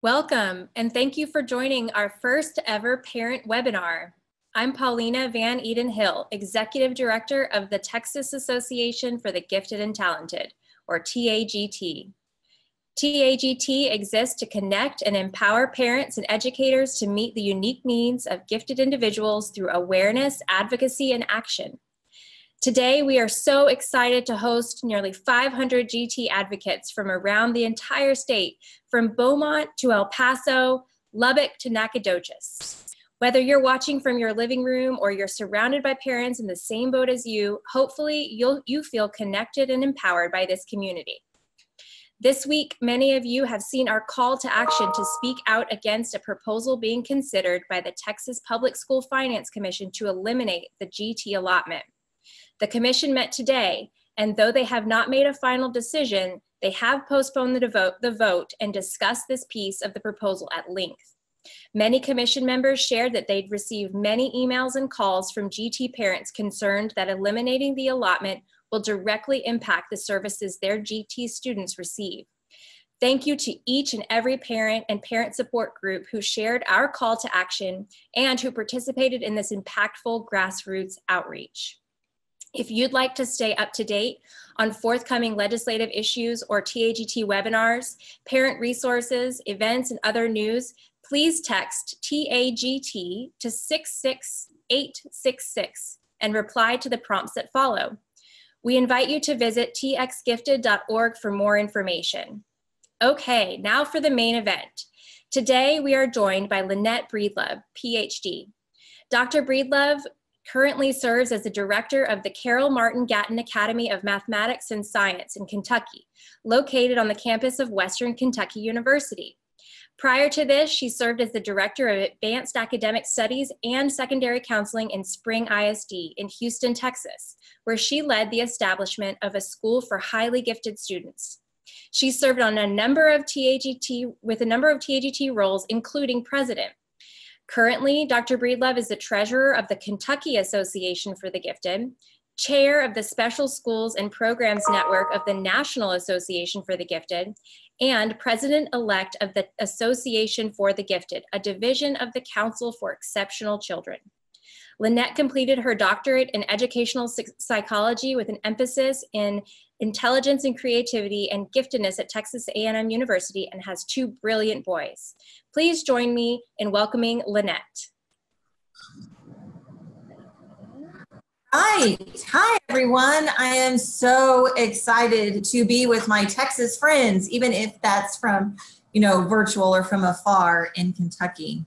Welcome, and thank you for joining our first ever parent webinar. I'm Paulina Van Eden Hill, Executive Director of the Texas Association for the Gifted and Talented, or TAGT. TAGT exists to connect and empower parents and educators to meet the unique needs of gifted individuals through awareness, advocacy, and action. Today, we are so excited to host nearly 500 GT advocates from around the entire state, from Beaumont to El Paso, Lubbock to Nacogdoches. Whether you're watching from your living room or you're surrounded by parents in the same boat as you, hopefully you feel connected and empowered by this community. This week, many of you have seen our call to action to speak out against a proposal being considered by the Texas Public School Finance Commission to eliminate the GT allotment. The commission met today, and though they have not made a final decision, they have postponed the vote and discussed this piece of the proposal at length. Many commission members shared that they'd received many emails and calls from GT parents concerned that eliminating the allotment will directly impact the services their GT students receive. Thank you to each and every parent and parent support group who shared our call to action and who participated in this impactful grassroots outreach. If you'd like to stay up to date on forthcoming legislative issues or TAGT webinars, parent resources, events, and other news, please text TAGT to 66866 and reply to the prompts that follow. We invite you to visit txgifted.org for more information. Okay, now for the main event. Today, we are joined by Lynette Breedlove, PhD. Dr. Breedlove currently serves as the director of the Carol Martin Gatton Academy of Mathematics and Science in Kentucky, located on the campus of Western Kentucky University. Prior to this, she served as the director of Advanced Academic Studies and Secondary Counseling in Spring ISD in Houston, Texas, where she led the establishment of a school for highly gifted students. She served on with a number of TAGT roles, including president. Currently, Dr. Breedlove is the treasurer of the Kentucky Association for the Gifted, chair of the Special Schools and Programs Network of the National Association for the Gifted, and president-elect of the Association for the Gifted, a division of the Council for Exceptional Children. Lynette completed her doctorate in educational psychology with an emphasis in intelligence and creativity and giftedness at Texas A&M University and has two brilliant boys. Please join me in welcoming Lynette. Hi everyone. I am so excited to be with my Texas friends, even if that's from, virtual or from afar in Kentucky.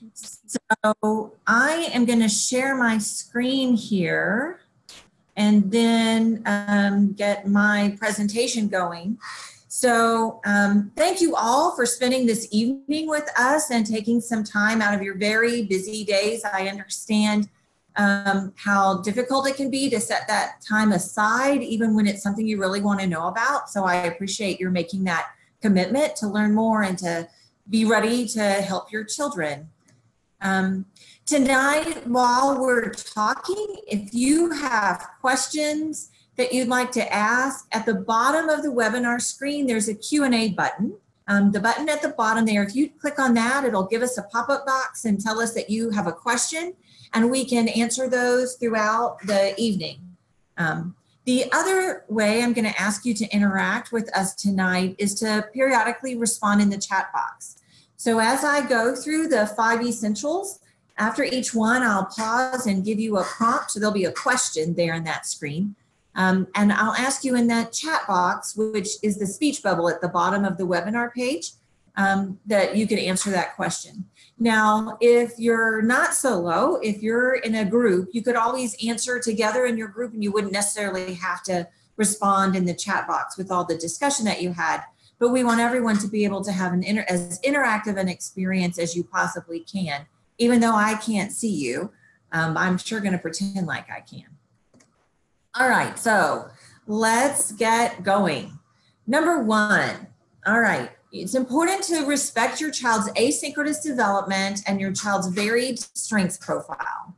So I am going to share my screen here and then get my presentation going. So thank you all for spending this evening with us and taking some time out of your very busy days. I understand how difficult it can be to set that time aside, even when it's something you really want to know about. So I appreciate your making that commitment to learn more and to be ready to help your children. Tonight, while we're talking, if you have questions that you'd like to ask, at the bottom of the webinar screen, there's a Q&A button. The button at the bottom there, if you click on that, it'll give us a pop-up box and tell us that you have a question, and we can answer those throughout the evening. The other way I'm going to ask you to interact with us tonight is to periodically respond in the chat box. So as I go through the 5 essentials, after each one, I'll pause and give you a prompt. So there'll be a question there in that screen. And I'll ask you in that chat box, which is the speech bubble at the bottom of the webinar page, that you can answer that question. Now, if you're not solo, if you're in a group, you could always answer together in your group and you wouldn't necessarily have to respond in the chat box with all the discussion that you had. But we want everyone to be able to have as interactive an experience as you possibly can. Even though I can't see you, I'm sure going to pretend like I can. All right, so let's get going. Number one, all right, it's important to respect your child's asynchronous development and your child's varied strengths profile.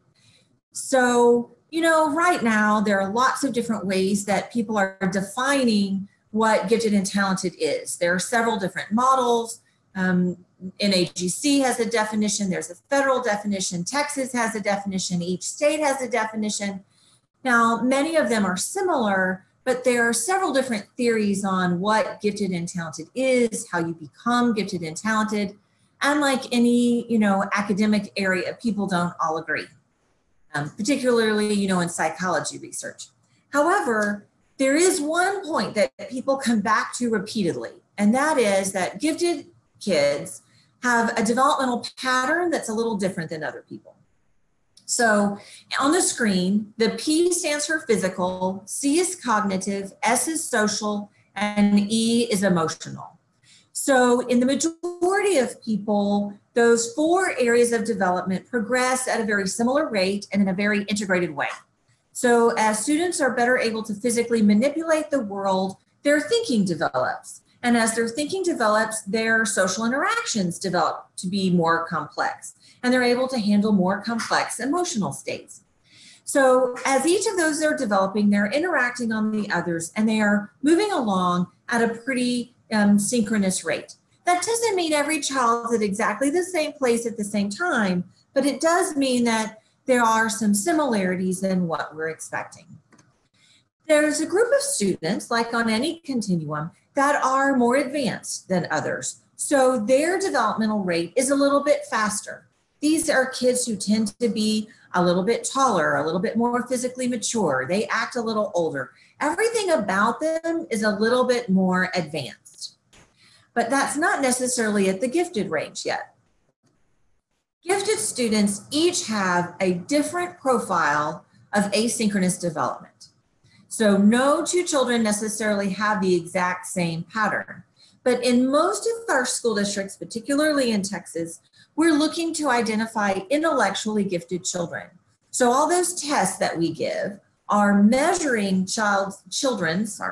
So, right now there are lots of different ways that people are defining what gifted and talented is. There are several different models. NAGC has a definition, there's a federal definition, Texas has a definition, each state has a definition. Now, many of them are similar, but there are several different theories on what gifted and talented is, how you become gifted and talented. And like any, academic area, people don't all agree, particularly, in psychology research. However, there is one point that people come back to repeatedly, and that is that gifted kids have a developmental pattern that's a little different than other people. So on the screen, the P stands for physical, C is cognitive, S is social, and E is emotional. So in the majority of people, those 4 areas of development progress at a very similar rate and in a very integrated way. So as students are better able to physically manipulate the world, their thinking develops. And as their thinking develops, their social interactions develop to be more complex, and they're able to handle more complex emotional states. So as each of those are developing, they're interacting on the others, and they are moving along at a pretty synchronous rate. That doesn't mean every child's at exactly the same place at the same time, but it does mean that there are some similarities in what we're expecting. There's a group of students, like on any continuum, that are more advanced than others. So their developmental rate is a little bit faster. These are kids who tend to be a little bit taller, a little bit more physically mature. They act a little older. Everything about them is a little bit more advanced. But that's not necessarily at the gifted range yet. Gifted students each have a different profile of asynchronous development. So no 2 children necessarily have the exact same pattern. But in most of our school districts, particularly in Texas, we're looking to identify intellectually gifted children. So all those tests that we give are measuring our children's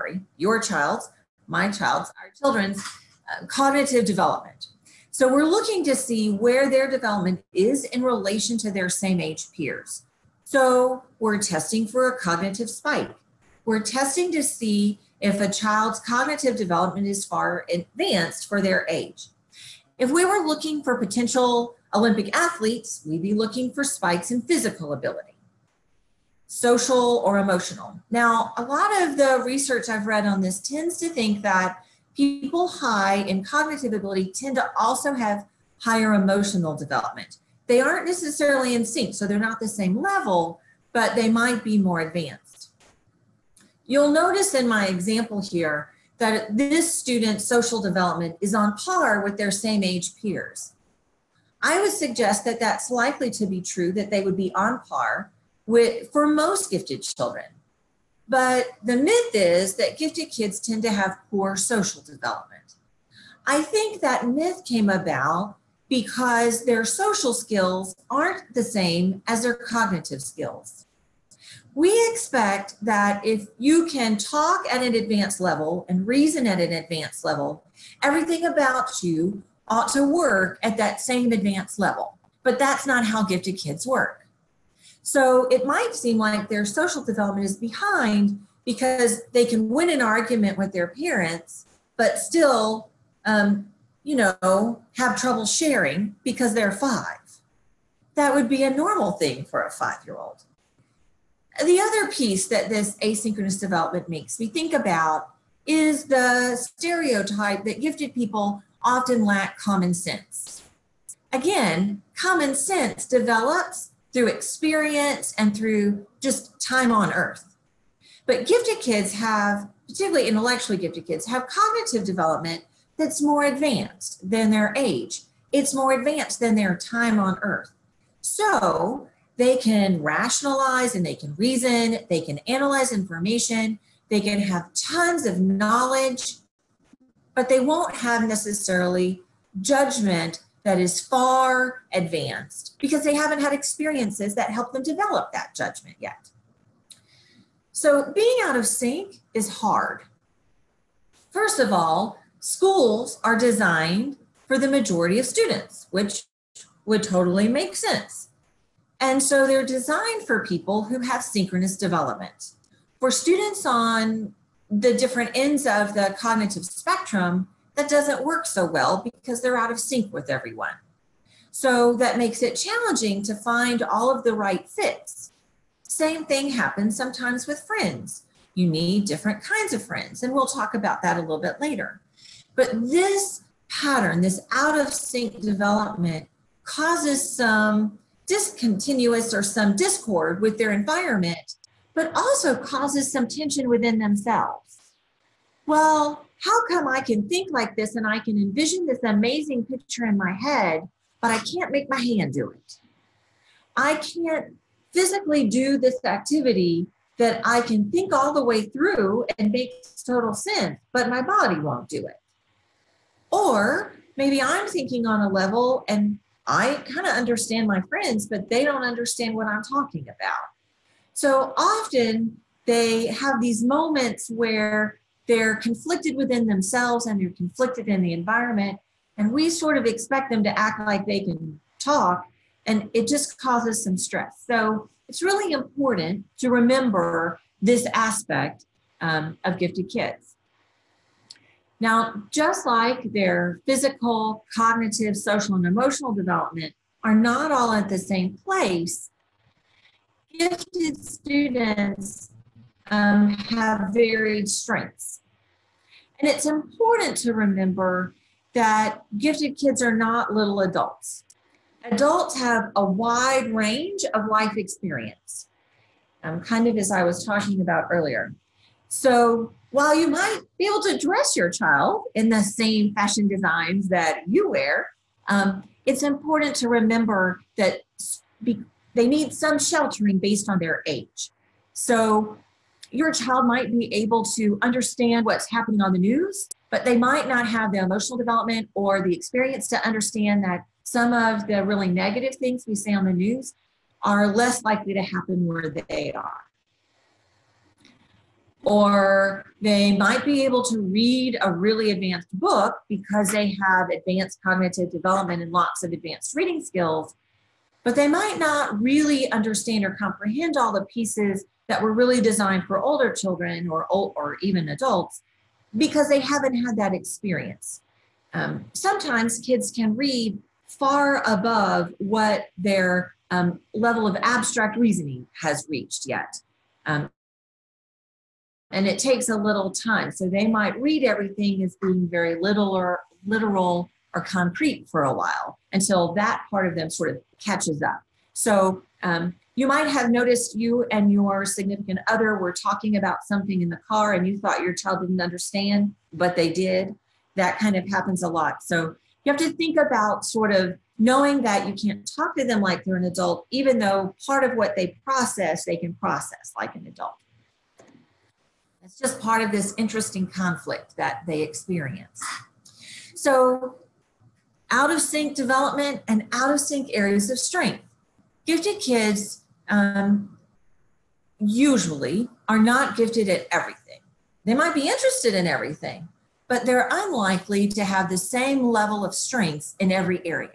cognitive development. So we're looking to see where their development is in relation to their same age peers. So we're testing for a cognitive spike. We're testing to see if a child's cognitive development is far advanced for their age. If we were looking for potential Olympic athletes, we'd be looking for spikes in physical ability, social or emotional. Now, a lot of the research I've read on this tends to think that people high in cognitive ability tend to also have higher emotional development. They aren't necessarily in sync, so they're not the same level, but they might be more advanced. You'll notice in my example here that this student's social development is on par with their same age peers. I would suggest that that's likely to be true, that they would be on par for most gifted children. But the myth is that gifted kids tend to have poor social development. I think that myth came about because their social skills aren't the same as their cognitive skills. We expect that if you can talk at an advanced level and reason at an advanced level, everything about you ought to work at that same advanced level. But that's not how gifted kids work. So it might seem like their social development is behind because they can win an argument with their parents, but still, have trouble sharing because they're 5. That would be a normal thing for a 5-year-old. The other piece that this asynchronous development makes me think about is the stereotype that gifted people often lack common sense. Again, common sense develops through experience and through just time on earth. But gifted kids have, particularly intellectually gifted kids, have cognitive development that's more advanced than their age. It's more advanced than their time on earth. So they can rationalize and they can reason, they can analyze information, they can have tons of knowledge, but they won't have necessarily judgment that is far advanced because they haven't had experiences that help them develop that judgment yet. So being out of sync is hard. First of all, schools are designed for the majority of students, which would totally make sense. And so they're designed for people who have synchronous development. For students on the different ends of the cognitive spectrum, that doesn't work so well because they're out of sync with everyone. So that makes it challenging to find all of the right fits. Same thing happens sometimes with friends. You need different kinds of friends, and we'll talk about that a little bit later. But this pattern, this out of sync development, causes some discontinuous or some discord with their environment, but also causes some tension within themselves. Well, how come I can think like this and I can envision this amazing picture in my head, but I can't make my hand do it? I can't physically do this activity that I can think all the way through and makes total sense, but my body won't do it. Or maybe I'm thinking on a level and I kind of understand my friends, but they don't understand what I'm talking about. So often they have these moments where they're conflicted within themselves and they're conflicted in the environment. And we sort of expect them to act like they can talk, and it just causes some stress. So it's really important to remember this aspect of gifted kids. Now, just like their physical, cognitive, social, and emotional development are not all at the same place, gifted students have varied strengths. And it's important to remember that gifted kids are not little adults. Adults have a wide range of life experience, kind of as I was talking about earlier. So while you might be able to dress your child in the same fashion designs that you wear, it's important to remember that they need some sheltering based on their age. So your child might be able to understand what's happening on the news, but they might not have the emotional development or the experience to understand that some of the really negative things we say on the news are less likely to happen where they are. Or they might be able to read a really advanced book because they have advanced cognitive development and lots of advanced reading skills, but they might not really understand or comprehend all the pieces that were really designed for older children or even adults because they haven't had that experience. Sometimes kids can read far above what their level of abstract reasoning has reached yet. And it takes a little time. So they might read everything as being very literal or concrete for a while until that part of them sort of catches up. So you might have noticed you and your significant other were talking about something in the car and you thought your child didn't understand, but they did. That kind of happens a lot. So you have to think about sort of knowing that you can't talk to them like they're an adult, even though part of what they process, they can process like an adult. It's just part of this interesting conflict that they experience. So out of sync development and out of sync areas of strength. Gifted kids usually are not gifted at everything. They might be interested in everything, but they're unlikely to have the same level of strengths in every area.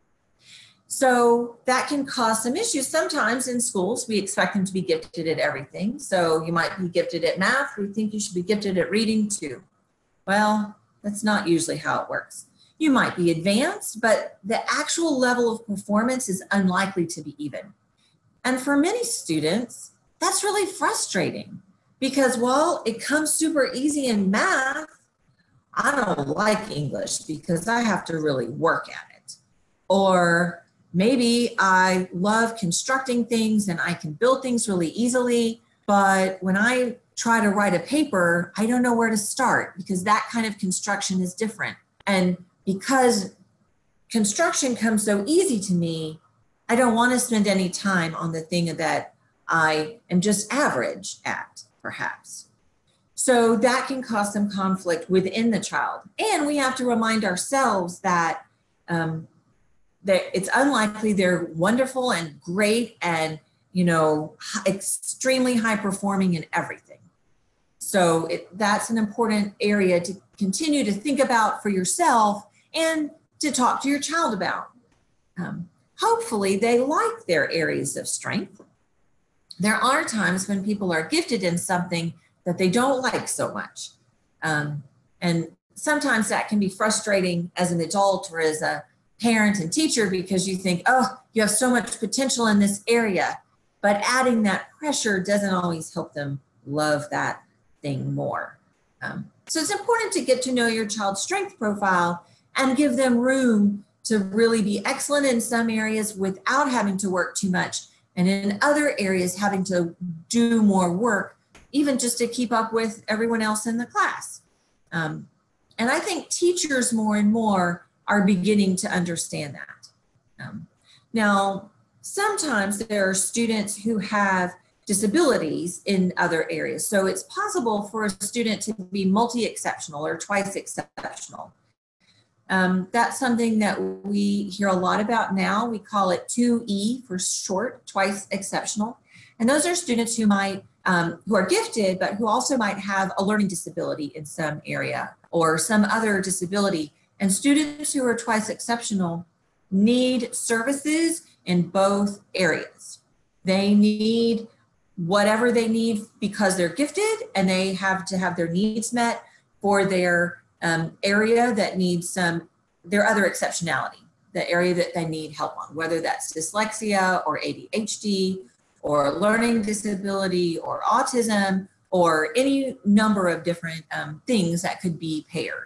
So that can cause some issues. Sometimes in schools, we expect them to be gifted at everything. So you might be gifted at math. We think you should be gifted at reading too. Well, that's not usually how it works. You might be advanced, but the actual level of performance is unlikely to be even. And for many students, that's really frustrating because while it comes super easy in math, I don't like English because I have to really work at it. Or maybe I love constructing things and I can build things really easily, but when I try to write a paper, I don't know where to start because that kind of construction is different. And because construction comes so easy to me, I don't want to spend any time on the thing that I am just average at, perhaps. So that can cause some conflict within the child. And we have to remind ourselves that it's unlikely they're wonderful and great and, extremely high performing in everything. So that's an important area to continue to think about for yourself and to talk to your child about. Hopefully they like their areas of strength. There are times when people are gifted in something that they don't like so much. And sometimes that can be frustrating as an adult or as a parent and teacher, because you think, oh, you have so much potential in this area, but adding that pressure doesn't always help them love that thing more. So it's important to get to know your child's strength profile and give them room to really be excellent in some areas without having to work too much, and in other areas having to do more work, even just to keep up with everyone else in the class. And I think teachers more and more are beginning to understand that. Now, sometimes there are students who have disabilities in other areas. So it's possible for a student to be multi-exceptional or twice exceptional. That's something that we hear a lot about now. We call it 2E for short, twice exceptional. And those are students who might, who are gifted, but who also might have a learning disability in some area or some other disability. And students who are twice exceptional need services in both areas. They need whatever they need because they're gifted, and they have to have their needs met for their area that needs their other exceptionality, the area that they need help on, whether that's dyslexia or ADHD or learning disability or autism or any number of different things that could be paired.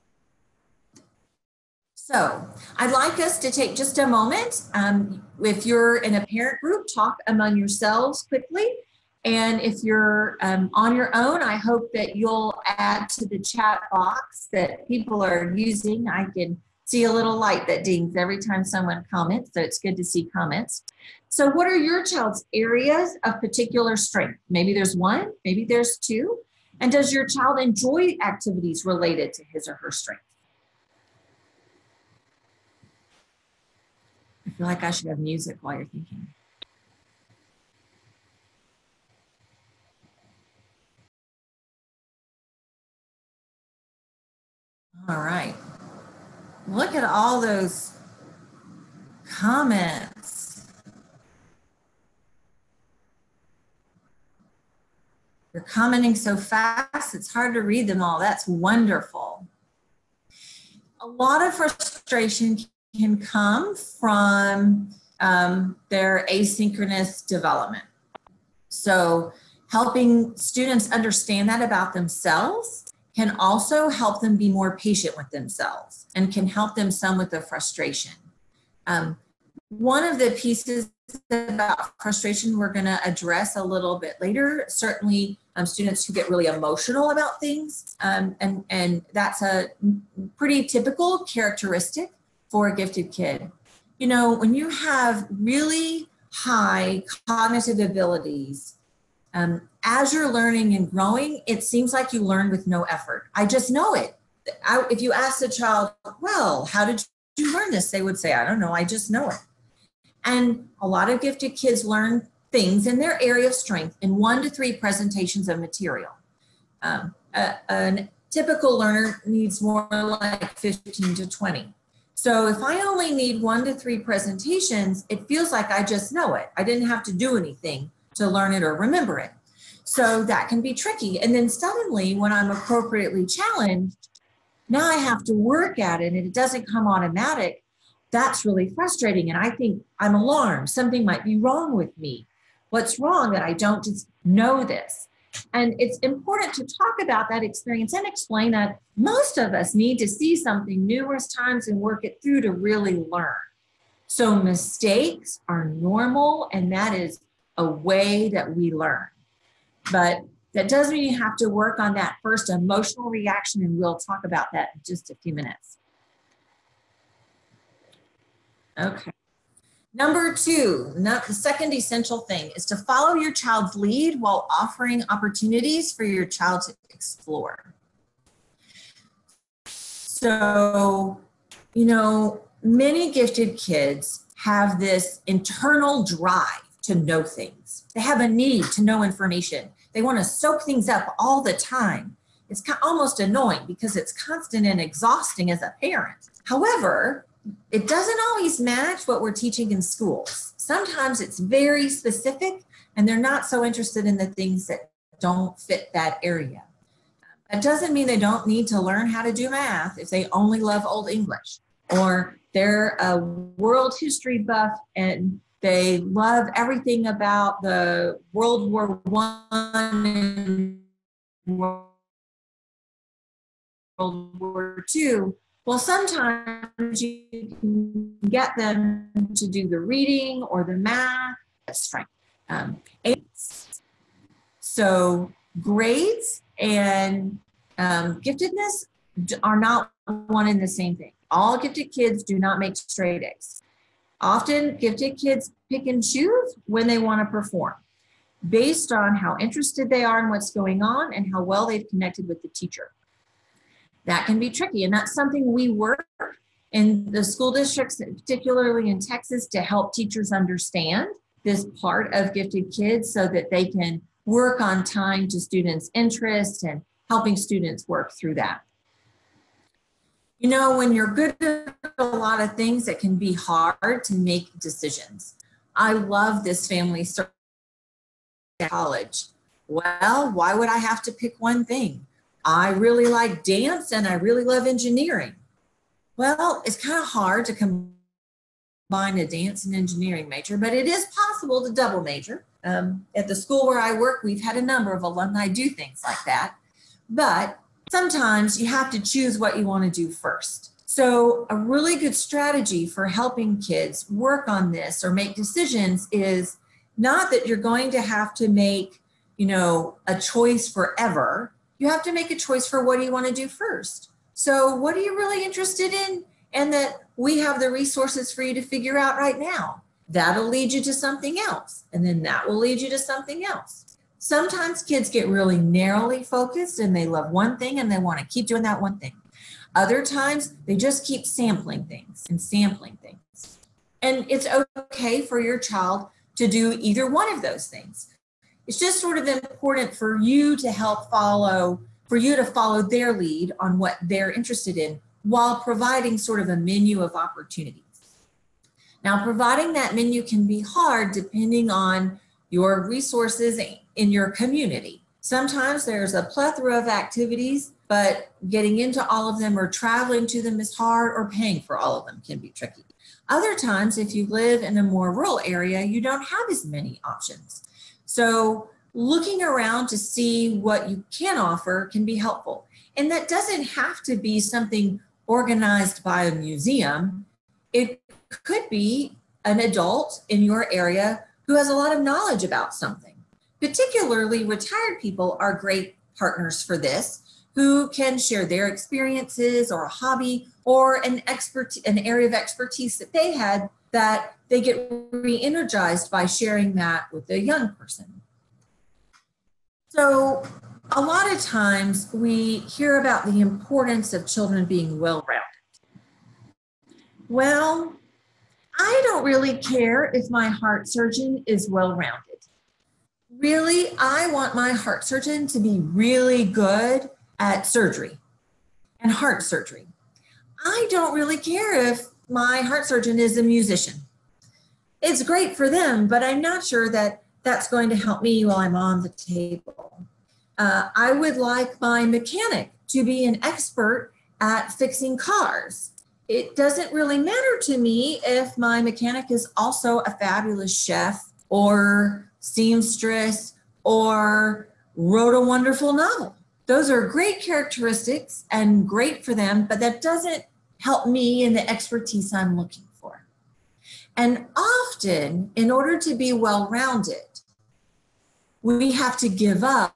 So I'd like us to take just a moment. If you're in a parent group, talk among yourselves quickly. And if you're on your own, I hope that you'll add to the chat box that people are using. I can see a little light that dings every time someone comments, so it's good to see comments. So what are your child's areas of particular strength? Maybe there's one, maybe there's two. And does your child enjoy activities related to his or her strength? I feel like I should have music while you're thinking. All right. Look at all those comments. You're commenting so fast, it's hard to read them all. That's wonderful. A lot of frustration can come from their asynchronous development. So helping students understand that about themselves can also help them be more patient with themselves and can help them some with the frustration. One of the pieces about frustration we're going to address a little bit later, certainly students who get really emotional about things, and that's a pretty typical characteristic for a gifted kid. You know, when you have really high cognitive abilities, as you're learning and growing, it seems like you learn with no effort. I just know it. If you ask the child, well, how did you learn this? They would say, I don't know, I just know it. And a lot of gifted kids learn things in their area of strength in 1 to 3 presentations of material. A typical learner needs more like 15 to 20. So if I only need 1 to 3 presentations, it feels like I just know it. I didn't have to do anything to learn it or remember it. So that can be tricky. And then suddenly when I'm appropriately challenged, now I have to work at it and it doesn't come automatic. That's really frustrating. And I think I'm alarmed. Something might be wrong with me. What's wrong that I don't just know this? And it's important to talk about that experience and explain that most of us need to see something numerous times and work it through to really learn. So mistakes are normal, and that is a way that we learn. But that doesn't mean you have to work on that first emotional reaction, and we'll talk about that in just a few minutes. Okay. Number 2, the second essential thing is to follow your child's lead while offering opportunities for your child to explore. So, you know, many gifted kids have this internal drive to know things. They have a need to know information. They want to soak things up all the time. It's almost annoying because it's constant and exhausting as a parent. However, it doesn't always match what we're teaching in schools. Sometimes it's very specific and they're not so interested in the things that don't fit that area. That doesn't mean they don't need to learn how to do math if they only love Old English, or they're a world history buff and they love everything about the World War I and World War II. Well, sometimes you can get them to do the reading or the math. That's strength. So grades and giftedness are not one and the same thing. All gifted kids do not make straight A's. Often gifted kids pick and choose when they want to perform based on how interested they are in what's going on and how well they've connected with the teacher. That can be tricky, and that's something we work in the school districts, particularly in Texas, to help teachers understand this part of gifted kids so that they can work on tying to students' interests and helping students work through that. You know, when you're good at a lot of things, it can be hard to make decisions. I love this family circle at college. Well, why would I have to pick one thing? I really like dance and I really love engineering. Well, it's kind of hard to combine a dance and engineering major, but it is possible to double major. At the school where I work, we've had a number of alumni do things like that. But sometimes you have to choose what you want to do first. So a really good strategy for helping kids work on this or make decisions is not that you're going to have to make, you know, a choice forever. You have to make a choice for what do you want to do first. So what are you really interested in? And that we have the resources for you to figure out right now. That'll lead you to something else. And then that will lead you to something else. Sometimes kids get really narrowly focused and they love one thing and they want to keep doing that one thing. Other times they just keep sampling things and sampling things. And it's okay for your child to do either one of those things. It's just sort of important for you to follow their lead on what they're interested in while providing sort of a menu of opportunities. Now, providing that menu can be hard depending on your resources in your community. Sometimes there's a plethora of activities, but getting into all of them or traveling to them is hard, or paying for all of them can be tricky. Other times, if you live in a more rural area, you don't have as many options. So looking around to see what you can offer can be helpful. And that doesn't have to be something organized by a museum. It could be an adult in your area who has a lot of knowledge about something. Particularly retired people are great partners for this, who can share their experiences or a hobby or an area of expertise that they had that they get re-energized by sharing that with a young person. So a lot of times we hear about the importance of children being well-rounded. Well, I don't really care if my heart surgeon is well-rounded. Really, I want my heart surgeon to be really good at surgery and heart surgery. I don't really care if my heart surgeon is a musician. It's great for them, but I'm not sure that that's going to help me while I'm on the table. I would like my mechanic to be an expert at fixing cars. It doesn't really matter to me if my mechanic is also a fabulous chef or seamstress or wrote a wonderful novel. Those are great characteristics and great for them, but that doesn't help me in the expertise I'm looking for. And often, in order to be well-rounded, we have to give up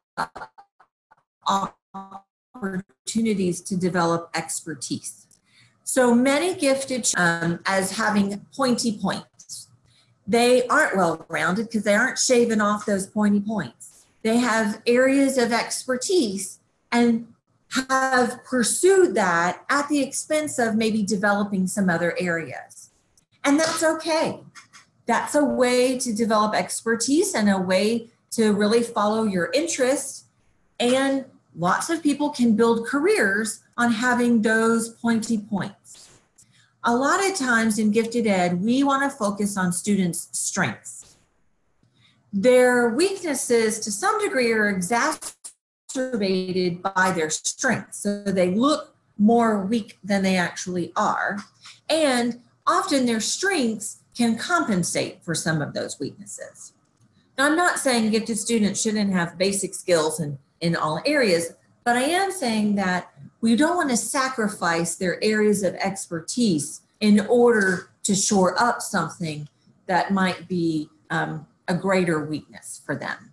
opportunities to develop expertise. So many gifted as having pointy points. They aren't well-rounded because they aren't shaving off those pointy points. They have areas of expertise and have pursued that at the expense of maybe developing some other areas. And that's okay. That's a way to develop expertise and a way to really follow your interests. And lots of people can build careers on having those pointy points. A lot of times in gifted ed, we want to focus on students' strengths. Their weaknesses to some degree are exacerbated exacerbated by their strengths. So they look more weak than they actually are. And often their strengths can compensate for some of those weaknesses. Now, I'm not saying gifted students shouldn't have basic skills in all areas, but I am saying that we don't want to sacrifice their areas of expertise in order to shore up something that might be a greater weakness for them.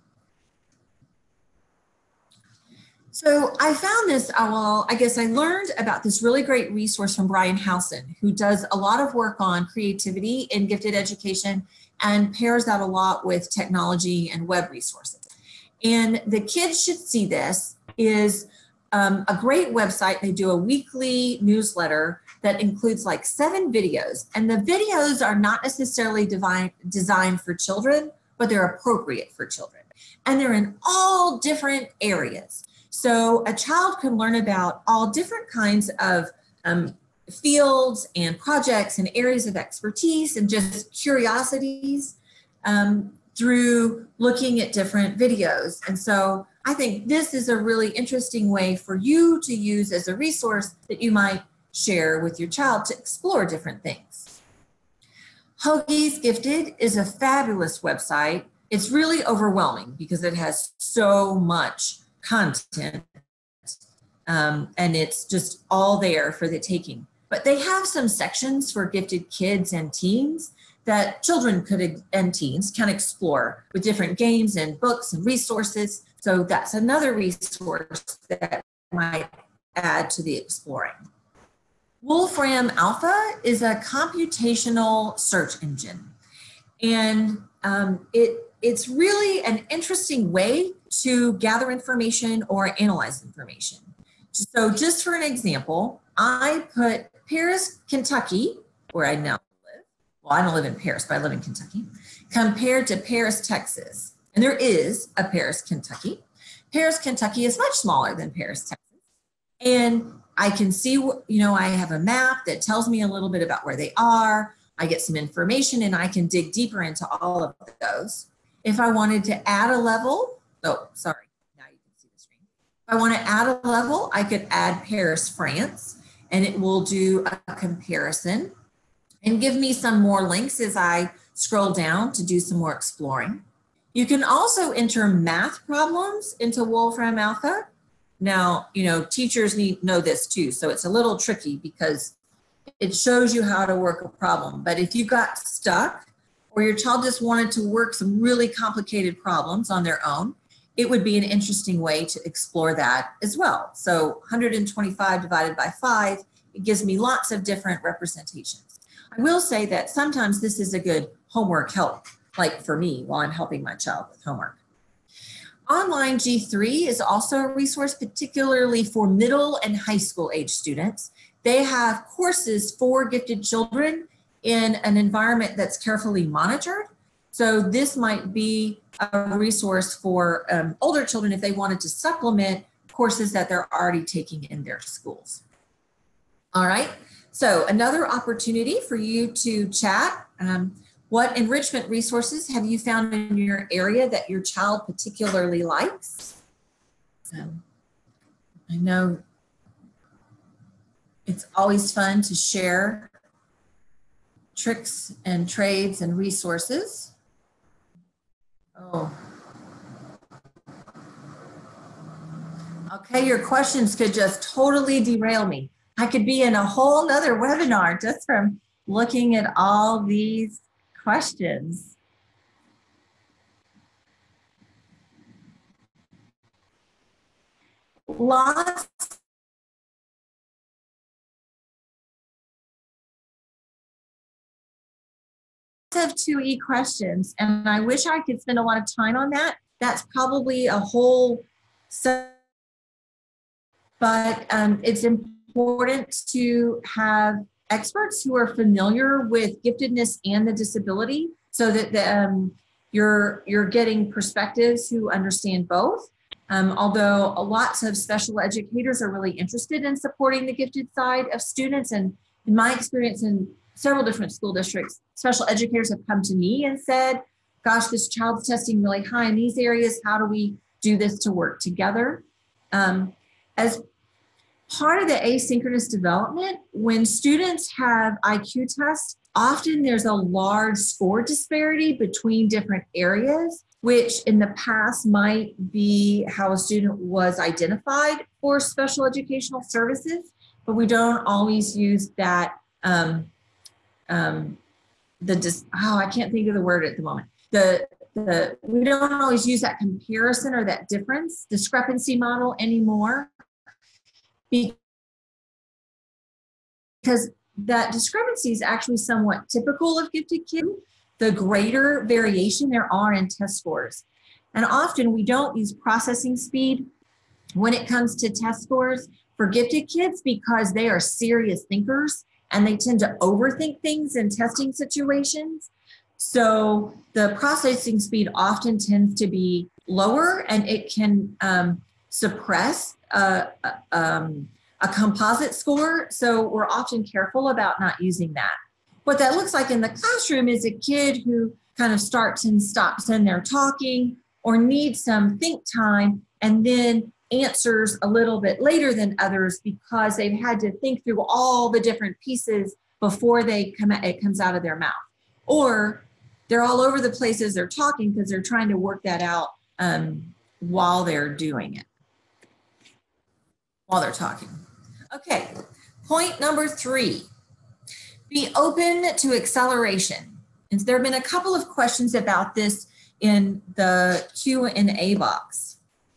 So I found this, I guess I learned about this really great resource from Brian Howson, who does a lot of work on creativity in gifted education and pairs that a lot with technology and web resources. And the kids should see this is a great website. They do a weekly newsletter that includes like 7 videos. And the videos are not necessarily designed for children, but they're appropriate for children. And they're in all different areas. So a child can learn about all different kinds of fields and projects and areas of expertise and just curiosities through looking at different videos. And so I think this is a really interesting way for you to use as a resource that you might share with your child to explore different things. Hoagie's Gifted is a fabulous website. It's really overwhelming because it has so much content and it's just all there for the taking. But they have some sections for gifted kids and teens that children and teens can explore with different games and books and resources. So that's another resource that might add to the exploring. Wolfram Alpha is a computational search engine. And it's really an interesting way to gather information or analyze information. So just for an example, I put Paris, Kentucky, where I now live. Well, I don't live in Paris, but I live in Kentucky, compared to Paris, Texas. And there is a Paris, Kentucky. Paris, Kentucky is much smaller than Paris, Texas. And I can see, I have a map that tells me a little bit about where they are. I get some information and I can dig deeper into all of those. If I wanted to add a level, now you can see the screen. If I want to add a level, I could add Paris, France, and it will do a comparison and give me some more links as I scroll down to do some more exploring. You can also enter math problems into Wolfram Alpha. Now, teachers know this too, so it's a little tricky because it shows you how to work a problem. But if you got stuck or your child just wanted to work some really complicated problems on their own, it would be an interesting way to explore that as well. So 125 divided by 5, it gives me lots of different representations. I will say that sometimes this is a good homework help, like for me while I'm helping my child with homework. Online G3 is also a resource, particularly for middle and high school age students. They have courses for gifted children in an environment that's carefully monitored. So this might be a resource for older children if they wanted to supplement courses that they're already taking in their schools. All right, so another opportunity for you to chat. What enrichment resources have you found in your area that your child particularly likes? I know it's always fun to share tricks and trades and resources. Oh. Okay, your questions could just totally derail me. I could be in a whole nother webinar just from looking at all these questions. Lots of 2E questions, and I wish I could spend a lot of time on that. That's probably a whole set, but it's important to have experts who are familiar with giftedness and the disability so that you're getting perspectives who understand both. Although lots of special educators are really interested in supporting the gifted side of students, and in my experience in several different school districts, special educators have come to me and said, gosh, this child's testing really high in these areas. How do we do this to work together? As part of the asynchronous development, when students have IQ tests, often there's a large score disparity between different areas, which in the past might be how a student was identified for special educational services, but we don't always use that, I can't think of the word at the moment. We don't always use that comparison or that discrepancy model anymore, because that discrepancy is actually somewhat typical of gifted kids. The greater variation there are in test scores. And often we don't use processing speed when it comes to test scores for gifted kids because they are serious thinkers and they tend to overthink things in testing situations. So the processing speed often tends to be lower, and it can suppress a composite score. So we're often careful about not using that. What that looks like in the classroom is a kid who kind of starts and stops in their talking or needs some think time and then answers a little bit later than others because they've had to think through all the different pieces before it comes out of their mouth. Or they're all over the place as they're talking because they're trying to work that out while they're doing it, while they're talking. Okay, point number 3, be open to acceleration. And there have been a couple of questions about this in the Q&A box.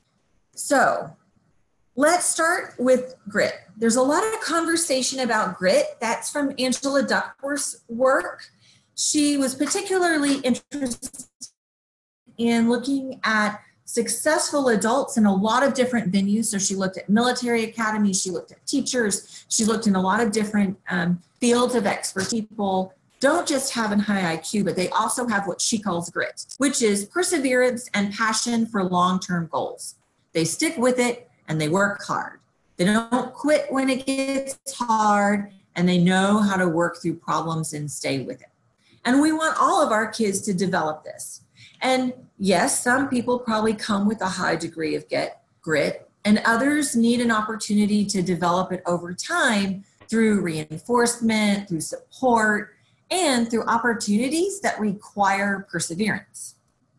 So let's start with grit. There's a lot of conversation about grit. That's from Angela Duckworth's work. She was particularly interested in looking at successful adults in a lot of different venues. So she looked at military academies, she looked at teachers, she looked in a lot of different fields of expertise. People don't just have a high IQ, but they also have what she calls grit, which is perseverance and passion for long-term goals. They stick with it and they work hard. They don't quit when it gets hard, and they know how to work through problems and stay with it. And we want all of our kids to develop this. And yes, some people probably come with a high degree of grit, and others need an opportunity to develop it over time through reinforcement, through support, and through opportunities that require perseverance.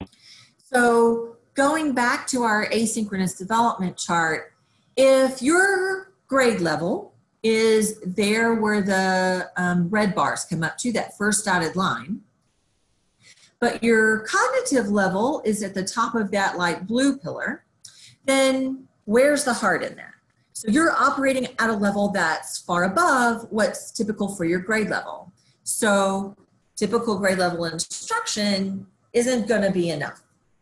So going back to our asynchronous development chart, if your grade level is there where the red bars come up to, that first dotted line, but your cognitive level is at the top of that light blue pillar, then where's the heart in that? So you're operating at a level that's far above what's typical for your grade level. So typical grade level instruction isn't going to be enough.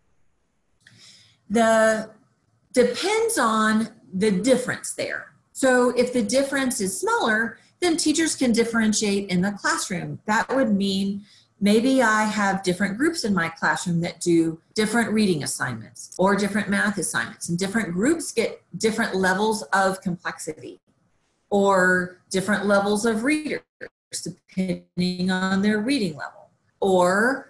Depends on the difference there. So if the difference is smaller, then teachers can differentiate in the classroom. That would mean maybe I have different groups in my classroom that do different reading assignments or different math assignments, and different groups get different levels of complexity or different levels of readers depending on their reading level. Or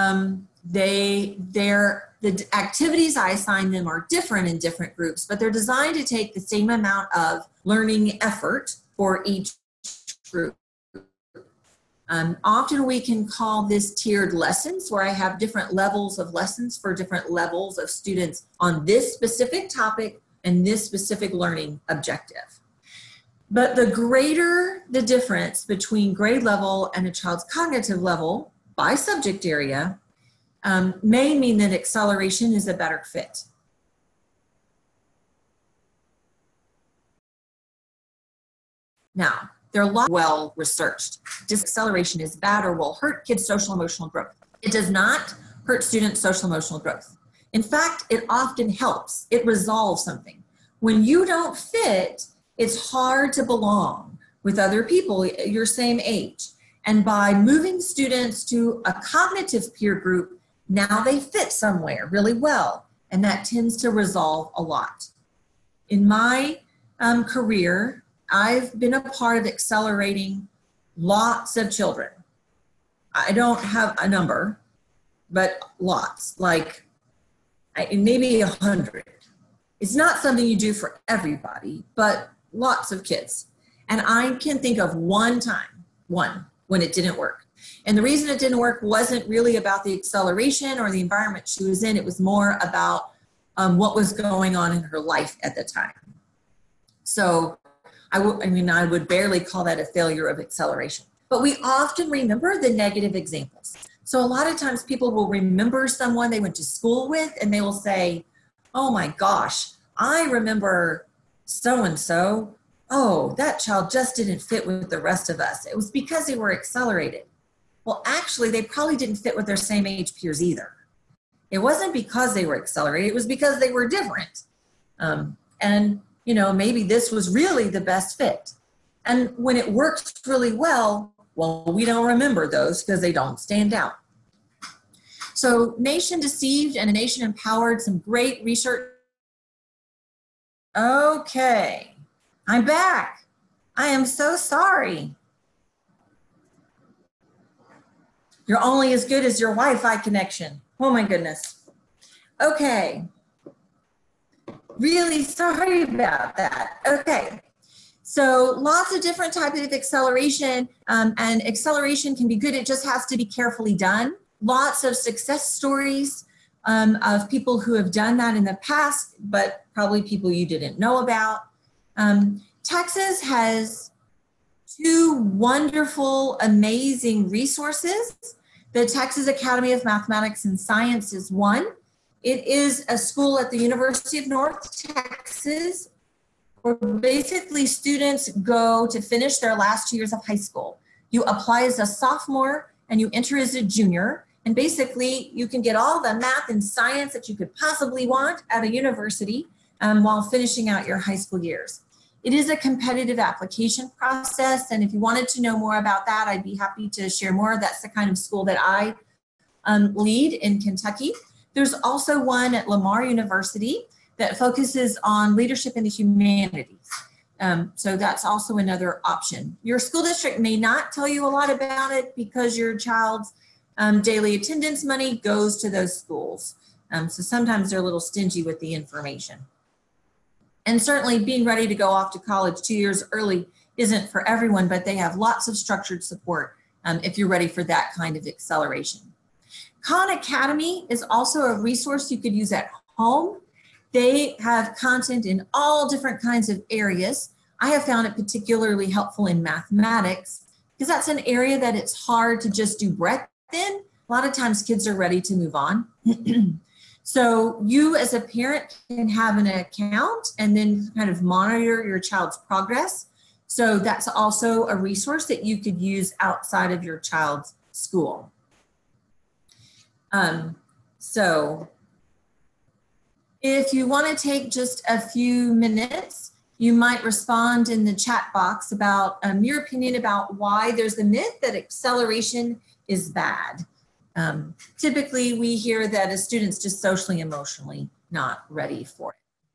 the activities I assign them are different in different groups, but they're designed to take the same amount of learning effort for each group. Often we can call this tiered lessons, where I have different levels of lessons for different levels of students on this specific topic and this specific learning objective. But the greater the difference between grade level and a child's cognitive level by subject area may mean that acceleration is a better fit. Now, there are a lot well researched. Acceleration is bad or will hurt kids' social emotional growth. It does not hurt students' social emotional growth. In fact, it often helps. It resolves something. When you don't fit, it's hard to belong with other people your same age. And by moving students to a cognitive peer group, now they fit somewhere really well, and that tends to resolve a lot. In my career, I've been a part of accelerating lots of children. I don't have a number, but lots, like maybe 100. It's not something you do for everybody, but lots of kids. And I can think of one when it didn't work. And the reason it didn't work wasn't really about the acceleration or the environment she was in. It was more about what was going on in her life at the time. So I would barely call that a failure of acceleration. But we often remember the negative examples. So a lot of times people will remember someone they went to school with and they will say, oh my gosh, I remember so-and-so. Oh, that child just didn't fit with the rest of us. It was because they were accelerated. Well, actually, they probably didn't fit with their same age peers either. It wasn't because they were accelerated. It was because they were different. And, you know, maybe this was really the best fit. And when it worked really well, we don't remember those because they don't stand out. So Nation Deceived and A Nation Empowered, some great research. Okay, I'm back. I am so sorry. You're only as good as your Wi-Fi connection. Oh my goodness. Okay. Really sorry about that. Okay. So lots of different types of acceleration, and acceleration can be good. It just has to be carefully done. Lots of success stories of people who have done that in the past, but probably people you didn't know about. Texas has two wonderful, amazing resources. The Texas Academy of Mathematics and Science is one. It is a school at the University of North Texas where basically students go to finish their last 2 years of high school. You apply as a sophomore and you enter as a junior. And basically you can get all the math and science that you could possibly want at a university while finishing out your high school years. It is a competitive application process. And if you wanted to know more about that, I'd be happy to share more. That's the kind of school that I lead in Kentucky. There's also one at Lamar University that focuses on leadership in the humanities. So that's also another option. Your school district may not tell you a lot about it because your child's daily attendance money goes to those schools. So sometimes they're a little stingy with the information. And certainly being ready to go off to college 2 years early isn't for everyone, but they have lots of structured support if you're ready for that kind of acceleration. Khan Academy is also a resource you could use at home. They have content in all different kinds of areas. I have found it particularly helpful in mathematics because that's an area that it's hard to just do breadth in. A lot of times kids are ready to move on. So you as a parent can have an account and then kind of monitor your child's progress. So that's also a resource that you could use outside of your child's school. So if you want to take just a few minutes, you might respond in the chat box about your opinion about why there's a myth that acceleration is bad. Typically, we hear that a student's just socially, emotionally not ready for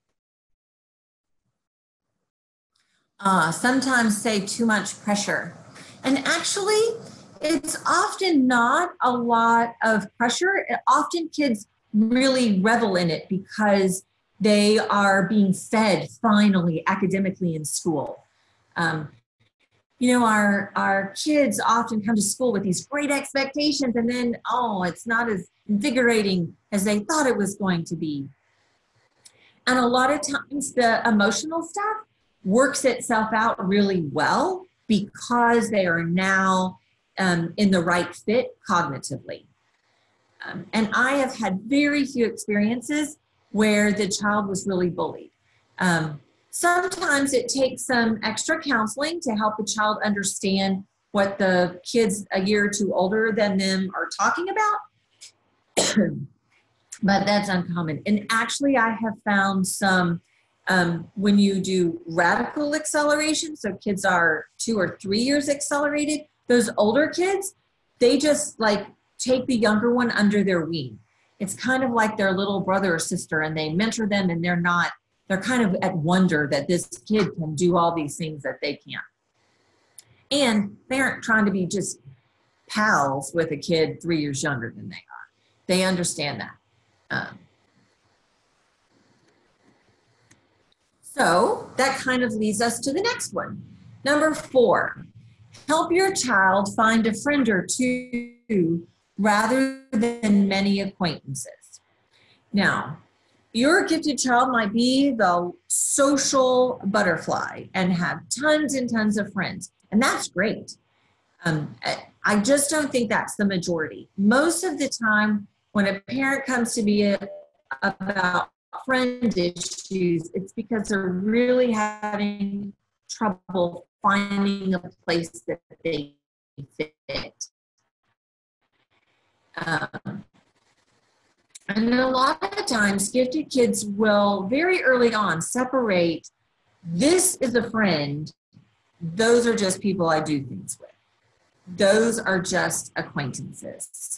it. Sometimes say too much pressure. And actually, it's often not a lot of pressure. Often kids really revel in it because they are being fed finally academically in school. You know, our kids often come to school with these great expectations and then, oh, it's not as invigorating as they thought it was going to be. And a lot of times the emotional stuff works itself out really well because they are now in the right fit cognitively. And I have had very few experiences where the child was really bullied. Sometimes it takes some extra counseling to help the child understand what the kids a year or two older than them are talking about, but that's uncommon. And actually I have found some, when you do radical acceleration, so kids are 2 or 3 years accelerated, those older kids, they just like take the younger one under their wing. It's kind of like their little brother or sister and they mentor them and they're kind of at wonder that this kid can do all these things that they can't. And they aren't trying to be just pals with a kid 3 years younger than they are. They understand that. So that kind of leads us to the next one. Number 4, help your child find a friend or two rather than many acquaintances. Now, your gifted child might be the social butterfly and have tons and tons of friends, and that's great. I just don't think that's the majority. Most of the time, when a parent comes to me about friend issues, it's because they're really having trouble finding a place that they fit. And a lot of times, gifted kids will very early on separate, this is a friend, those are just people I do things with. Those are just acquaintances.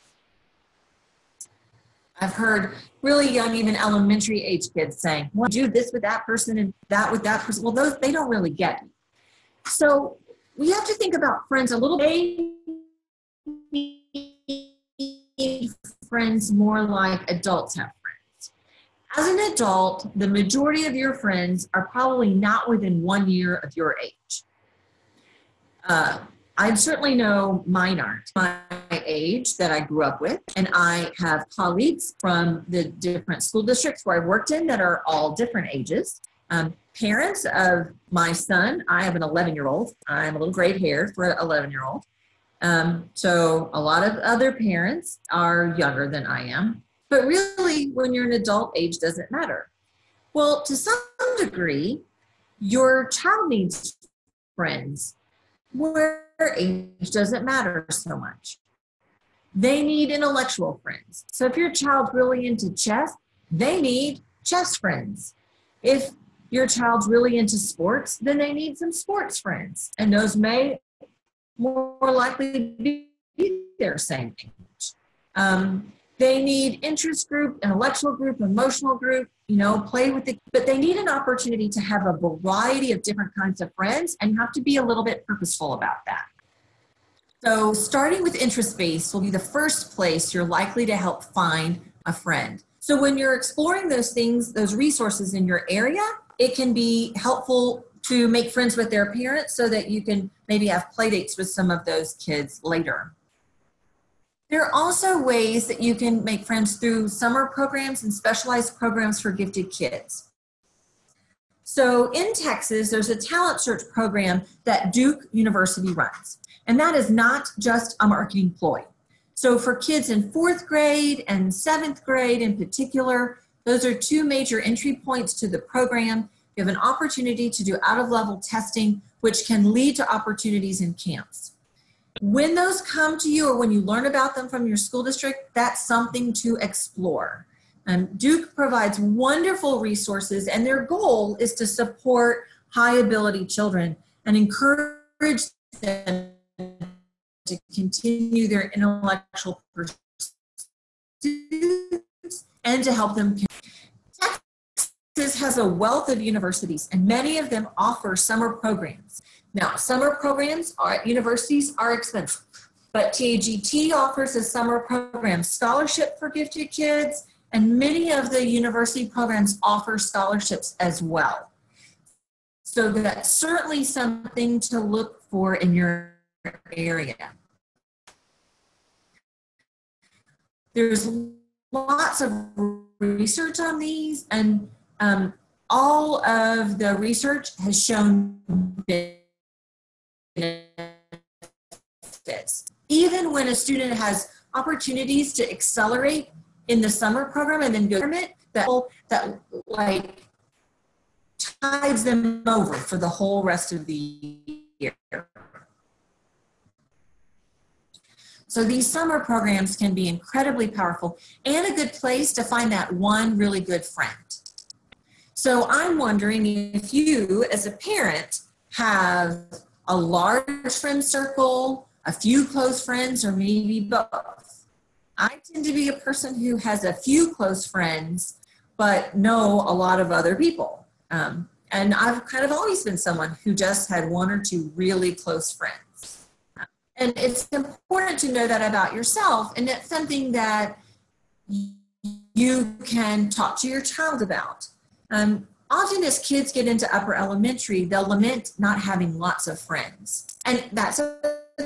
I've heard really young, even elementary age kids saying, well, do this with that person and that with that person. Well, those, they don't really get it. So we have to think about friends a little bit. They need friends more like adults have friends. As an adult, the majority of your friends are probably not within 1 year of your age. I certainly know mine aren't my age that I grew up with, and I have colleagues from the different school districts where I worked in that are all different ages. Parents of my son, I have an 11-year-old. I'm a little gray haired for an 11-year-old. So a lot of other parents are younger than I am, but really when you're an adult, age doesn't matter. Well, to some degree, your child needs friends where age doesn't matter so much. They need intellectual friends. So if your child's really into chess, they need chess friends. If your child's really into sports, then they need some sports friends. And those may more likely be their same age. They need interest group, intellectual group, emotional group, play with it. But they need an opportunity to have a variety of different kinds of friends, and you have to be a little bit purposeful about that. So starting with interest-based will be the first place you're likely to help find a friend. So when you're exploring those things, those resources in your area, it can be helpful to make friends with their parents so that you can maybe have play dates with some of those kids later. There are also ways that you can make friends through summer programs and specialized programs for gifted kids. So in Texas, there's a talent search program that Duke University runs, and that is not just a marketing ploy. So for kids in 4th grade and 7th grade in particular, those are 2 major entry points to the program. You have an opportunity to do out-of-level testing, which can lead to opportunities in camps. When those come to you or when you learn about them from your school district, that's something to explore. Duke provides wonderful resources, and their goal is to support high-ability children and encourage them to continue their intellectual pursuits and to help them. Texas has a wealth of universities, and many of them offer summer programs. Now, summer programs at universities are expensive, but TAGT offers a summer program scholarship for gifted kids, and many of the university programs offer scholarships as well. So that's certainly something to look for in your area. There's lots of research on these, and all of the research has shown benefits. Even when a student has opportunities to accelerate in the summer program and then go to it, that like tides them over for the whole rest of the year. So these summer programs can be incredibly powerful and a good place to find that one really good friend. So I'm wondering if you, as a parent, have a large friend circle, a few close friends, or maybe both. I tend to be a person who has a few close friends, but know a lot of other people. And I've kind of always been someone who just had 1 or 2 really close friends. And it's important to know that about yourself, and that's something that you can talk to your child about. often as kids get into upper elementary, they'll lament not having lots of friends. And that's a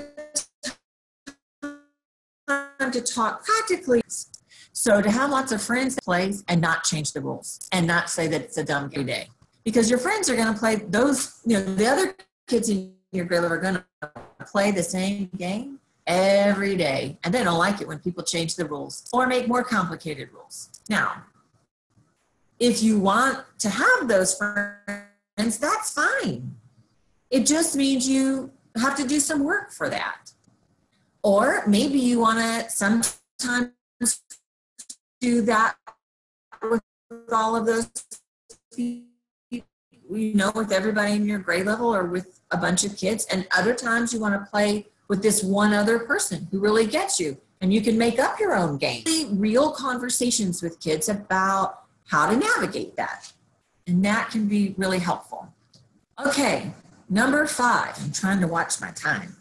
time to talk practically. So to have lots of friends play and not change the rules and not say that it's a dumb day. Because your friends are going to play those, the other kids in your grade level are going to play the same game every day. And they don't like it when people change the rules or make more complicated rules. Now, if you want to have those friends, that's fine. It just means you have to do some work for that. Or maybe you want to sometimes do that with all of those people, with everybody in your grade level or with a bunch of kids. And other times you want to play with this one other person who really gets you, and you can make up your own game. Real conversations with kids about how to navigate that. And that can be really helpful. Okay, number 5. I'm trying to watch my time.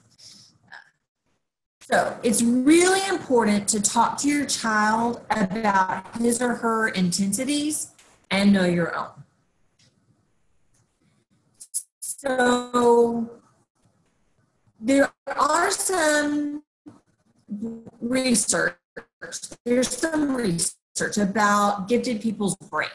So it's really important to talk to your child about his or her intensities and know your own. So there are some research. There's some research about gifted people's brains.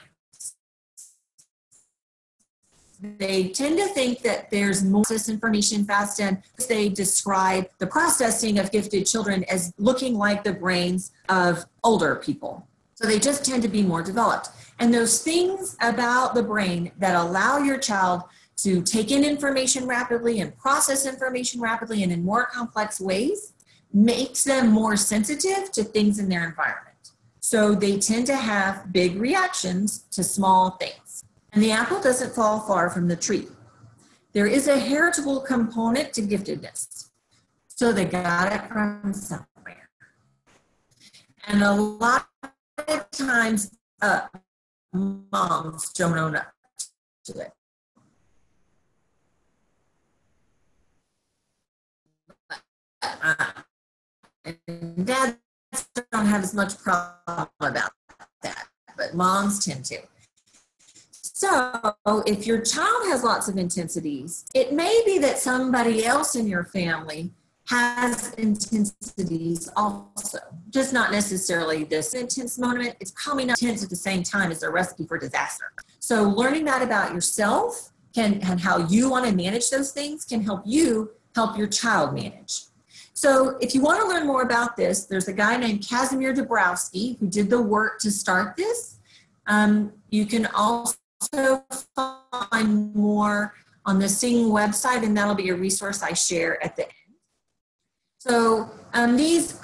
They tend to think that there's more information fast, and they describe the processing of gifted children as looking like the brains of older people. So they just tend to be more developed. And those things about the brain that allow your child to take in information rapidly and process information rapidly and in more complex ways makes them more sensitive to things in their environment. So they tend to have big reactions to small things. And the apple doesn't fall far from the tree. There is a heritable component to giftedness. So they got it from somewhere. And a lot of times, moms don't own up to it. And dads don't have as much problem about that, but moms tend to. So if your child has lots of intensities, it may be that somebody else in your family has intensities also, just not necessarily this intense moment. It's probably not intense at the same time as a recipe for disaster. So learning that about yourself and how you want to manage those things can help you help your child manage. So if you want to learn more about this, there's a guy named Casimir Dabrowski who did the work to start this. You can also find more on the Sing website, and that'll be a resource I share at the end. So these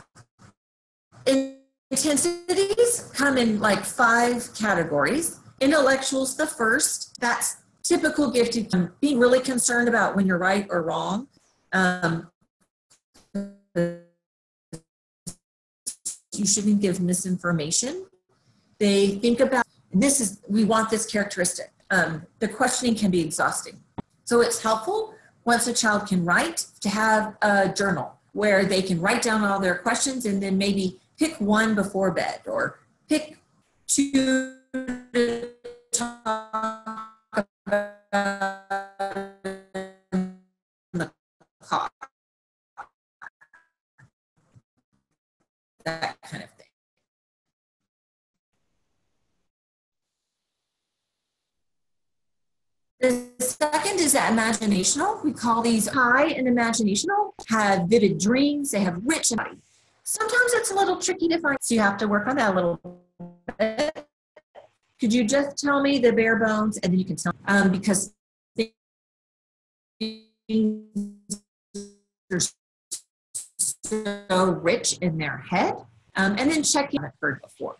intensities come in like 5 categories. Intellectual's the first. That's typical gifted, being really concerned about when you're right or wrong. You shouldn't give misinformation. They think about, we want this characteristic. The questioning can be exhausting. So it's helpful once a child can write to have a journal where they can write down all their questions and then maybe pick one before bed or pick 2 to talk about in the car. That kind of thing. The second is that imaginational. We call these high and imaginational, have vivid dreams, they have rich body. Sometimes it's a little tricky to find, so you have to work on that a little bit. Could you just tell me the bare bones, and then you can tell me, because things are so rich in their head, and then check in. I've heard before.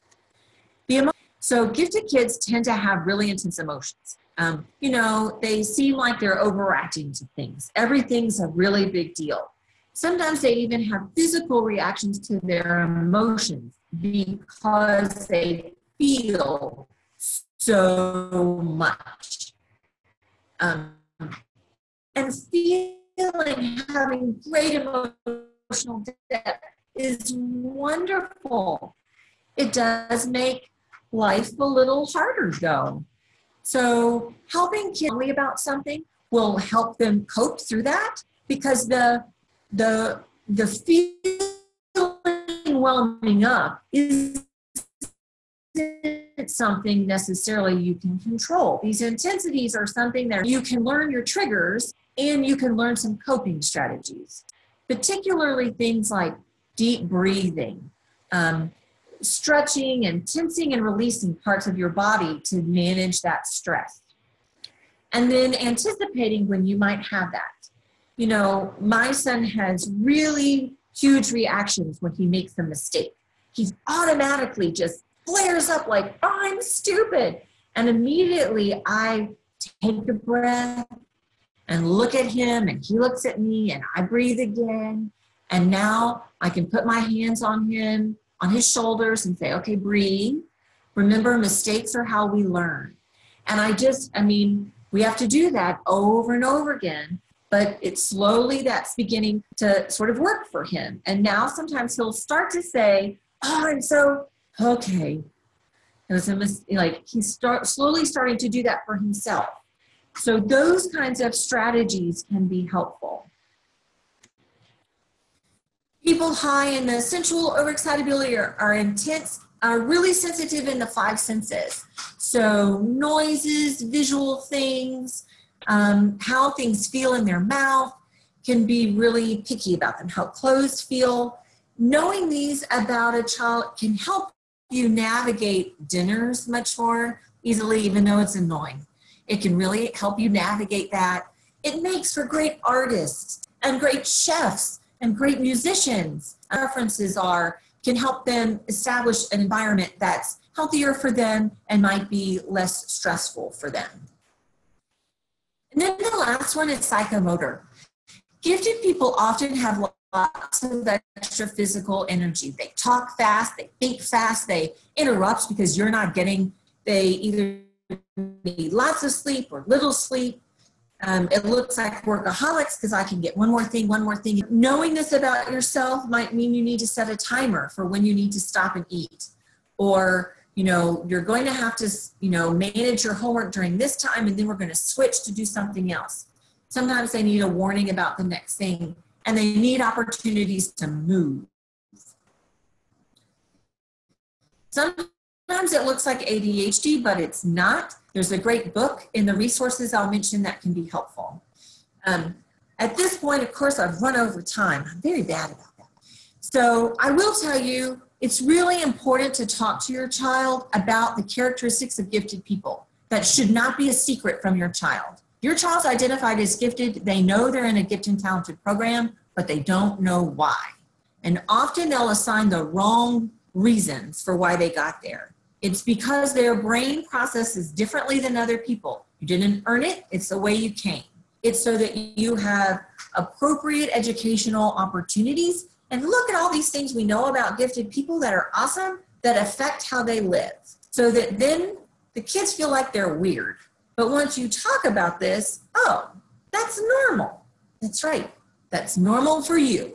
So gifted kids tend to have really intense emotions. They seem like they're overreacting to things. Everything's a really big deal. Sometimes they even have physical reactions to their emotions because they feel so much. And having great emotional depth is wonderful. It does make life a little harder though. So helping kids about something will help them cope through that, because the feeling welling up isn't something necessarily you can control. These intensities are something that you can learn your triggers, and you can learn some coping strategies, particularly things like deep breathing, stretching and tensing and releasing parts of your body to manage that stress. And then anticipating when you might have that. You know, my son has really huge reactions when he makes a mistake. He automatically just flares up like, oh, I'm stupid. And immediately I take a breath and look at him, and he looks at me, and I breathe again. And now I can put my hands on him, on his shoulders, and say, okay, breathe. Remember, mistakes are how we learn. And we have to do that over and over again, but it's slowly that's beginning to sort of work for him. And now sometimes he'll start to say, oh, I'm so, okay. He's slowly starting to do that for himself. So those kinds of strategies can be helpful. People high in the central overexcitability are intense, are really sensitive in the 5 senses. So noises, visual things, how things feel in their mouth, can be really picky about them, how clothes feel. Knowing these about a child can help you navigate dinners much more easily, even though it's annoying. It can really help you navigate that. It makes for great artists and great chefs and great musicians. Preferences can help them establish an environment that's healthier for them and might be less stressful for them. And then the last one is psychomotor. Gifted people often have lots of extra physical energy. They talk fast, they think fast, they interrupt because you're not getting, they either need lots of sleep or little sleep. It looks like workaholics because I can get one more thing. Knowing this about yourself might mean you need to set a timer for when you need to stop and eat. Or, you're going to have to, manage your homework during this time, and then we're going to switch to do something else. Sometimes they need a warning about the next thing, and they need opportunities to move. Sometimes it looks like ADHD, but it's not. There's a great book in the resources I'll mention that can be helpful. At this point, of course, I've run over time. I'm very bad about that. So I will tell you, it's really important to talk to your child about the characteristics of gifted people. That should not be a secret from your child. Your child's identified as gifted. They know they're in a gifted and talented program, but they don't know why. And often they'll assign the wrong reasons for why they got there. It's because their brain processes differently than other people. You didn't earn it. It's the way you came. It's so that you have appropriate educational opportunities. And look at all these things we know about gifted people that are awesome, that affect how they live. So that then the kids feel like they're weird. But once you talk about this, oh, that's normal. That's right. That's normal for you.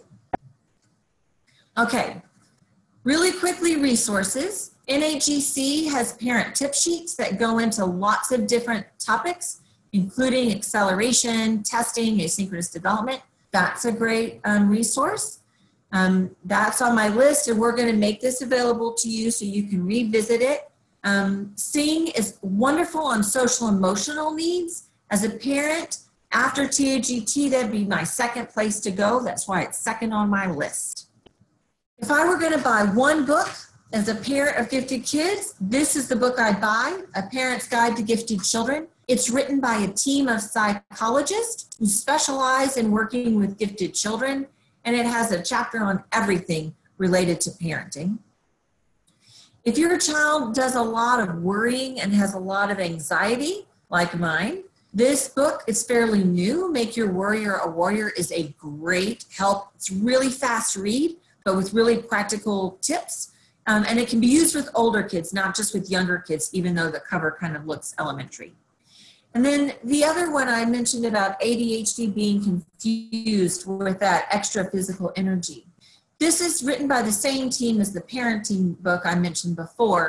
Okay. Really quickly, resources. NAGC has parent tip sheets that go into lots of different topics, including acceleration, testing, asynchronous development. That's a great resource. That's on my list, and we're going to make this available to you so you can revisit it. Sing is wonderful on social emotional needs. As a parent, after TAGT, that'd be my second place to go. That's why it's second on my list. If I were going to buy one book as a parent of gifted kids, this is the book I'd buy, A Parent's Guide to Gifted Children. It's written by a team of psychologists who specialize in working with gifted children, and it has a chapter on everything related to parenting. If your child does a lot of worrying and has a lot of anxiety, like mine, this book is fairly new. Make Your Worrier a Warrior is a great help. It's really fast read, but with really practical tips. And it can be used with older kids, not just with younger kids, even though the cover kind of looks elementary. And then the other one I mentioned about ADHD being confused with that extra physical energy. This is written by the same team as the parenting book I mentioned before,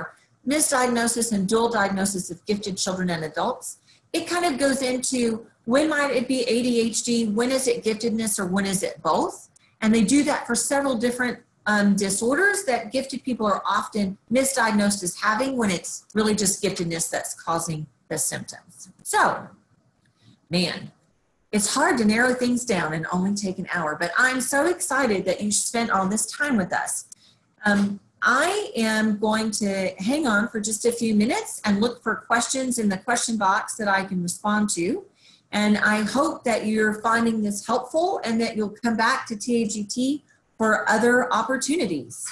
misdiagnosis and dual diagnosis of gifted children and adults. It kind of goes into when might it be ADHD, when is it giftedness, or when is it both? And they do that for several different disorders that gifted people are often misdiagnosed as having, when it's really just giftedness that's causing the symptoms. So, man, it's hard to narrow things down and only take an hour, but I'm so excited that you spent all this time with us. I am going to hang on for just a few minutes and look for questions in the question box that I can respond to. And I hope that you're finding this helpful and that you'll come back to TAGT for other opportunities.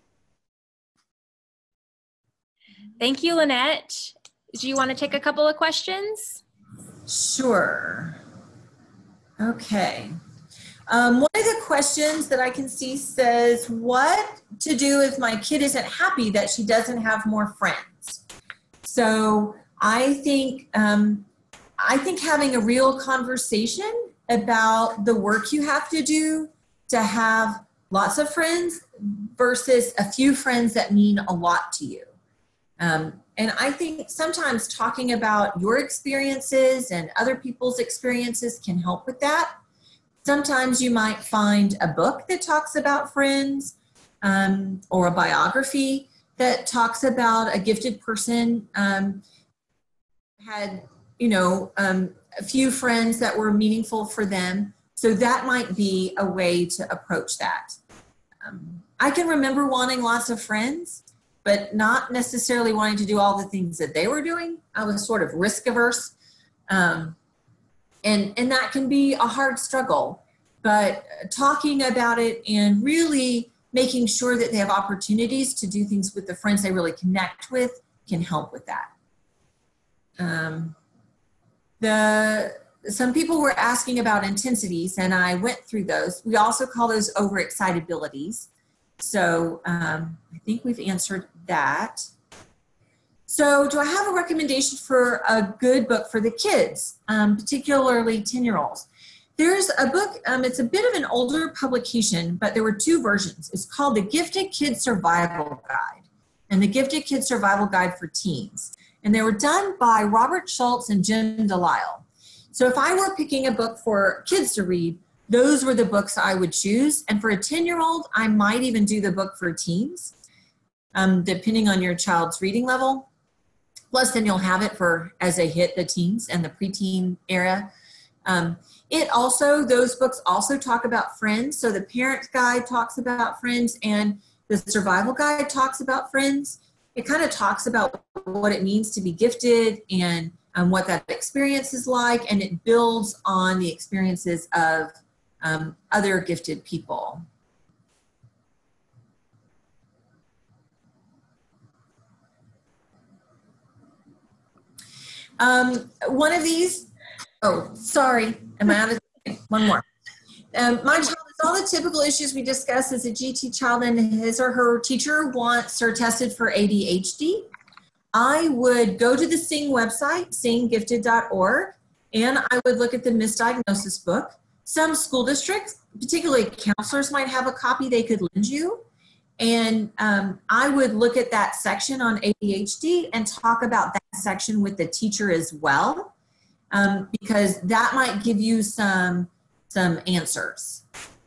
Thank you, Lynette. Do you want to take a couple of questions? Sure. Okay. One of the questions that I can see says, what to do if my kid isn't happy that she doesn't have more friends? So I think having a real conversation about the work you have to do to have lots of friends versus a few friends that mean a lot to you. And I think sometimes talking about your experiences and other people's experiences can help with that. Sometimes you might find a book that talks about friends, or a biography that talks about a gifted person had, a few friends that were meaningful for them. So that might be a way to approach that. I can remember wanting lots of friends, but not necessarily wanting to do all the things that they were doing. I was sort of risk averse. And that can be a hard struggle, but talking about it and really making sure that they have opportunities to do things with the friends they really connect with can help with that. Some people were asking about intensities, and I went through those. We also call those overexcitabilities. So I think we've answered that. So do I have a recommendation for a good book for the kids, particularly 10-year-olds? There's a book, it's a bit of an older publication, but there were two versions. It's called The Gifted Kid Survival Guide and The Gifted Kid Survival Guide for Teens. And they were done by Robert Schultz and Jim Delisle. So if I were picking a book for kids to read, those were the books I would choose. And for a 10-year-old, I might even do the book for teens, depending on your child's reading level. Plus, then you'll have it for as they hit the teens and the preteen era. Those books also talk about friends. So the Parent Guide talks about friends and the Survival Guide talks about friends. It kind of talks about what it means to be gifted and what that experience is like, and it builds on the experiences of other gifted people. One of these, oh, sorry, am I out of time? One more. My child has all the typical issues we discussed as a GT child, and his or her teacher wants her tested for ADHD. I would go to the SING website, singgifted.org, and I would look at the misdiagnosis book. Some school districts, particularly counselors, might have a copy they could lend you. And I would look at that section on ADHD and talk about that section with the teacher as well, because that might give you some answers.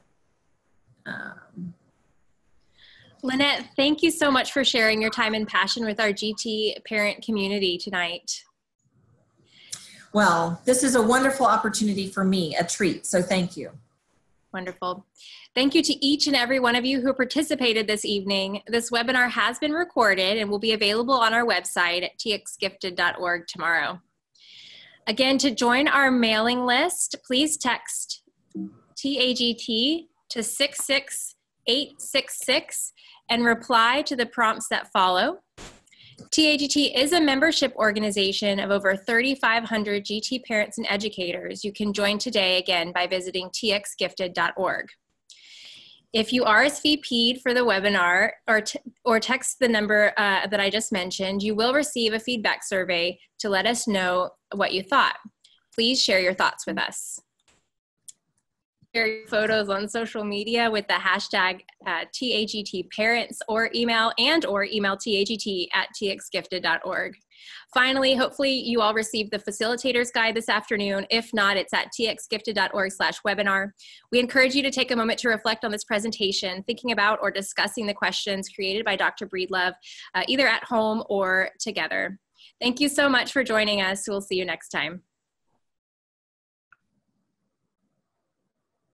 Lynette, thank you so much for sharing your time and passion with our GT parent community tonight. Well, this is a wonderful opportunity for me, a treat, so thank you. Wonderful. Thank you to each and every one of you who participated this evening. This webinar has been recorded and will be available on our website at txgifted.org tomorrow. Again, to join our mailing list, please text TAGT to 66866 and reply to the prompts that follow. TAGT is a membership organization of over 3,500 GT parents and educators. You can join today again by visiting txgifted.org. If you RSVP'd for the webinar or text the number that I just mentioned, you will receive a feedback survey to let us know what you thought. Please share your thoughts with us. share your photos on social media with the hashtag TAGTparents or email TAGT@txgifted.org. Finally, hopefully you all received the facilitator's guide this afternoon. If not, it's at txgifted.org/webinar. We encourage you to take a moment to reflect on this presentation, thinking about or discussing the questions created by Dr. Breedlove, either at home or together. Thank you so much for joining us. We'll see you next time.